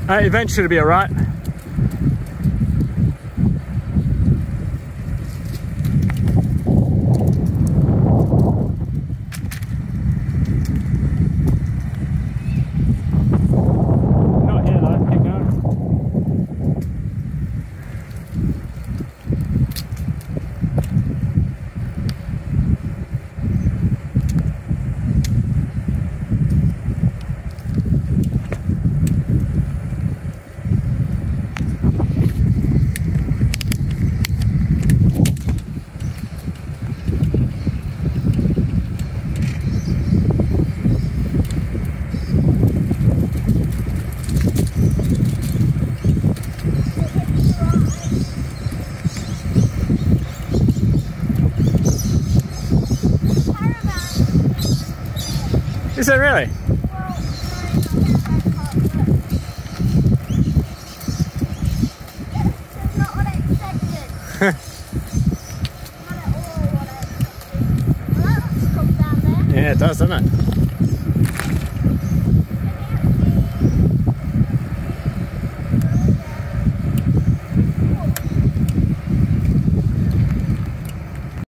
Eventually it'll be alright. Not here though, keep going. Is it really? Yeah, it does, doesn't it?